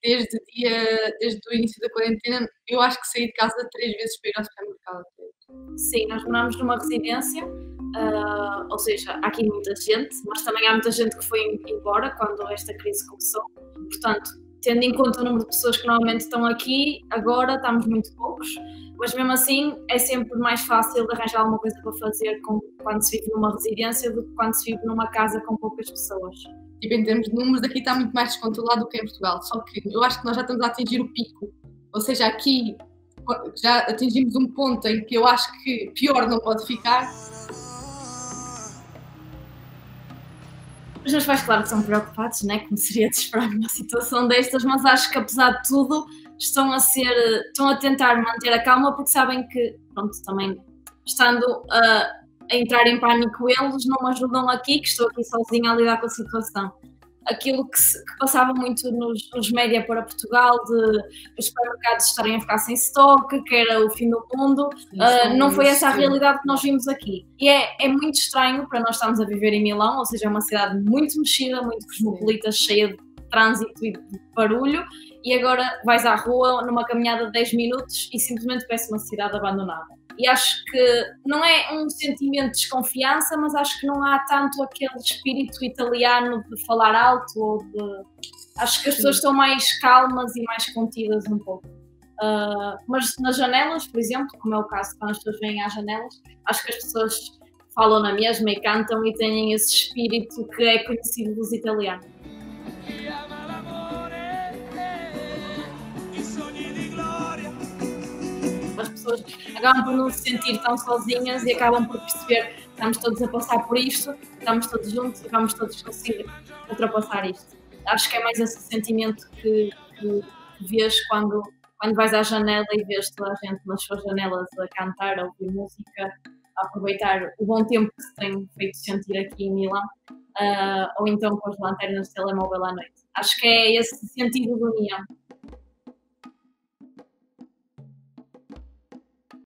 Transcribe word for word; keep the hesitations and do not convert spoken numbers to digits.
desde, dia, desde o início da quarentena, eu acho que saí de casa três vezes para ir ao supermercado. Sim, nós moramos numa residência, uh, ou seja, há aqui muita gente, mas também há muita gente que foi embora quando esta crise começou. Portanto, tendo em conta o número de pessoas que normalmente estão aqui, agora estamos muito poucos, mas mesmo assim é sempre mais fácil de arranjar alguma coisa para fazer com, quando se vive numa residência do que quando se vive numa casa com poucas pessoas. Tipo, em termos de números, aqui está muito mais descontrolado do que em Portugal, só que eu acho que nós já estamos a atingir o pico, ou seja, aqui já atingimos um ponto em que eu acho que pior não pode ficar. Os meus pais, claro, que são preocupados, né? Como seria de esperar numa situação destas, mas acho que, apesar de tudo, estão a ser, estão a tentar manter a calma, porque sabem que, pronto, também estando a, a entrar em pânico eles, não me ajudam aqui, que estou aqui sozinha a lidar com a situação. Aquilo que, se, que passava muito nos, nos média para Portugal, de os supermercados estarem a ficar sem estoque, que era o fim do mundo, uh, não foi essa a realidade que nós vimos aqui. E é, é muito estranho para nós estarmos a viver em Milão, ou seja, é uma cidade muito mexida, muito cosmopolita, cheia de trânsito e de barulho, e agora vais à rua numa caminhada de dez minutos e simplesmente parece uma cidade abandonada. E acho que não é um sentimento de desconfiança, mas acho que não há tanto aquele espírito italiano de falar alto ou de... Acho que as pessoas estão mais calmas e mais contidas um pouco. Uh, mas nas janelas, por exemplo, como é o caso quando as pessoas vêm às janelas, acho que as pessoas falam na mesma e cantam e têm esse espírito que é conhecido dos italianos. As pessoas acabam por não se sentir tão sozinhas e acabam por perceber que estamos todos a passar por isto, estamos todos juntos e vamos todos conseguir ultrapassar isto. Acho que é mais esse sentimento que, que, que vês quando, quando vais à janela e vês toda a gente nas suas janelas a cantar, a ouvir música, a aproveitar o bom tempo que se tem feito sentir aqui em Milão, uh, ou então com as lanternas de telemóvel à noite. Acho que é esse sentido de união.